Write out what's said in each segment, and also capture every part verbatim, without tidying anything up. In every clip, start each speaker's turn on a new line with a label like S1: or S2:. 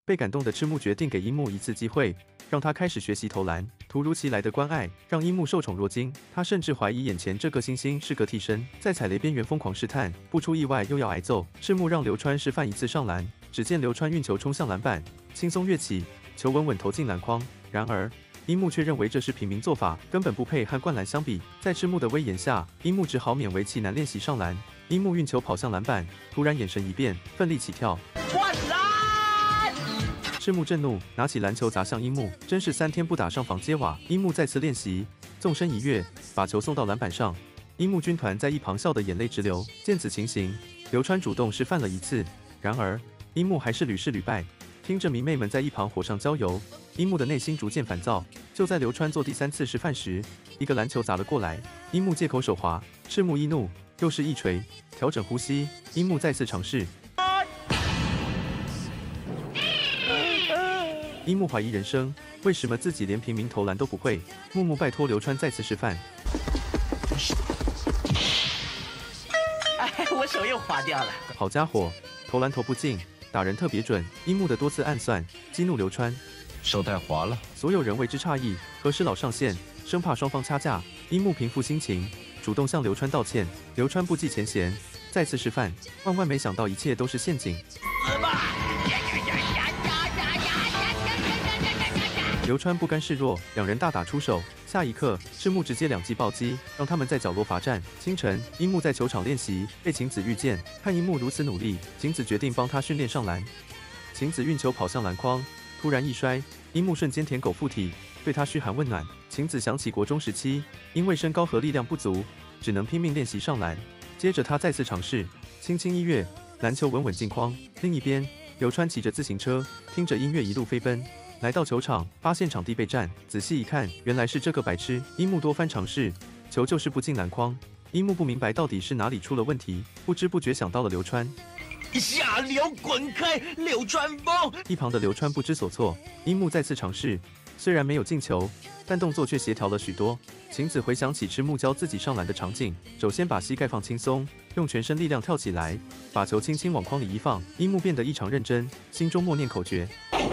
S1: 被感动的赤木决定给樱木一次机会，让他开始学习投篮。突如其来的关爱让樱木受宠若惊，他甚至怀疑眼前这个新星是个替身，在踩雷边缘疯狂试探，不出意外又要挨揍。赤木让流川示范一次上篮，只见流川运球冲向篮板，轻松跃起，球稳稳投进篮筐。然而樱木却认为这是平民做法，根本不配和灌篮相比。在赤木的威严下，樱木只好勉为其难练习上篮。樱木运球跑向篮板，突然眼神一变，奋力起跳。灌篮！赤木震怒，拿起篮球砸向樱木，真是三天不打上房揭瓦。樱木再次练习，纵身一跃，把球送到篮板上。樱木军团在一旁笑得眼泪直流。见此情形，流川主动示范了一次，然而樱木还是屡试屡败。听着迷妹们在一旁火上浇油，樱木的内心逐渐烦躁。就在流川做第三次示范时，一个篮球砸了过来，樱木借口手滑，赤木一怒，又是一锤。调整呼吸，樱木再次尝试。樱木怀疑人生，为什么自己连平民投篮都不会？木木拜托流川再次示范。
S2: 哎，我手又滑掉了。
S1: 好家伙，投篮投不进，打人特别准。樱木的多次暗算激怒流川，
S3: 手太滑了。
S1: 所有人为之诧异，何时老上线，生怕双方掐架。樱木平复心情，主动向流川道歉。流川不计前嫌，再次示范。万万没想到，一切都是陷阱。流川不甘示弱，两人大打出手。下一刻，赤木直接两记暴击，让他们在角落罚站。清晨，樱木在球场练习，被晴子遇见，看樱木如此努力，晴子决定帮他训练上篮。晴子运球跑向篮筐，突然一摔，樱木瞬间舔狗附体，对他嘘寒问暖。晴子想起国中时期，因为身高和力量不足，只能拼命练习上篮。接着他再次尝试，轻轻一跃，篮球稳稳进筐。另一边，流川骑着自行车，听着音乐一路飞奔。来到球场，发现场地被占，仔细一看，原来是这个白痴。樱木多番尝试，球就是不进篮筐。樱木不明白到底是哪里出了问题，不知不觉想到了流川。
S2: 下流滚开，流川枫！
S1: 一旁的流川不知所措。樱木再次尝试，虽然没有进球，但动作却协调了许多。晴子回想起赤木教自己上篮的场景，首先把膝盖放轻松，用全身力量跳起来，把球轻轻往筐里一放。樱木变得异常认真，心中默念口诀。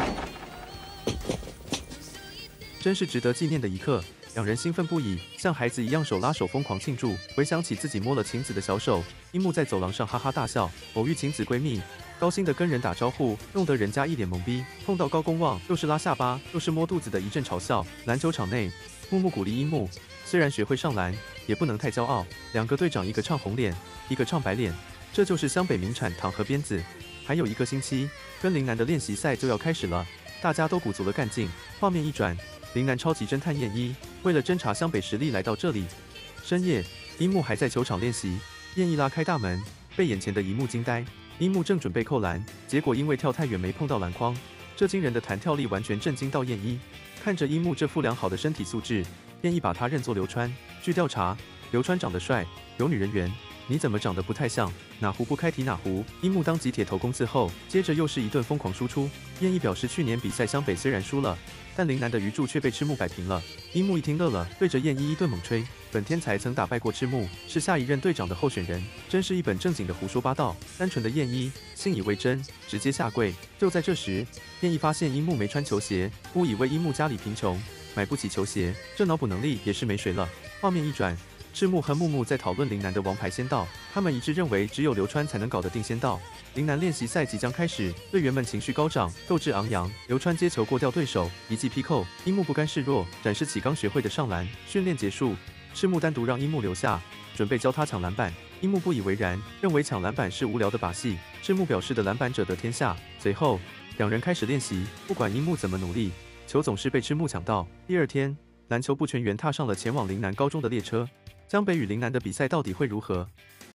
S1: 真是值得纪念的一刻，两人兴奋不已，像孩子一样手拉手疯狂庆祝。回想起自己摸了晴子的小手，樱木在走廊上哈哈大笑。偶遇晴子闺蜜，高兴的跟人打招呼，弄得人家一脸懵逼。碰到高公望，又是拉下巴，又是摸肚子的一阵嘲笑。篮球场内，木木鼓励樱木，虽然学会上篮，也不能太骄傲。两个队长，一个唱红脸，一个唱白脸，这就是湘北名产糖和鞭子。还有一个星期，跟陵南的练习赛就要开始了，大家都鼓足了干劲。画面一转，陵南超级侦探燕一为了侦查湘北实力来到这里。深夜，樱木还在球场练习，燕一拉开大门，被眼前的一幕惊呆。樱木正准备扣篮，结果因为跳太远没碰到篮筐，这惊人的弹跳力完全震惊到燕一。看着樱木这副良好的身体素质，燕一把他认作流川。据调查，流川长得帅，有女人缘。你怎么长得不太像？哪壶不开提哪壶。樱木当即铁头功赐后，接着又是一顿疯狂输出。燕一表示，去年比赛湘北虽然输了，但陵南的鱼柱却被赤木摆平了。樱木一听乐了，对着燕一一顿猛吹。本天才曾打败过赤木，是下一任队长的候选人，真是一本正经的胡说八道。单纯的燕一信以为真，直接下跪。就在这时，燕一发现樱木没穿球鞋，误以为樱木家里贫穷，买不起球鞋，这脑补能力也是没谁了。画面一转，赤木和木木在讨论陵南的王牌仙道，他们一致认为只有流川才能搞得定仙道。陵南练习赛即将开始，队员们情绪高涨，斗志昂扬。流川接球过掉对手，一记劈扣，樱木不甘示弱，展示起刚学会的上篮。训练结束，赤木单独让樱木留下，准备教他抢篮板。樱木不以为然，认为抢篮板是无聊的把戏。赤木表示的篮板者得天下。随后，两人开始练习，不管樱木怎么努力，球总是被赤木抢到。第二天，篮球部全员踏上了前往陵南高中的列车。湘北与陵南的比赛到底会如何？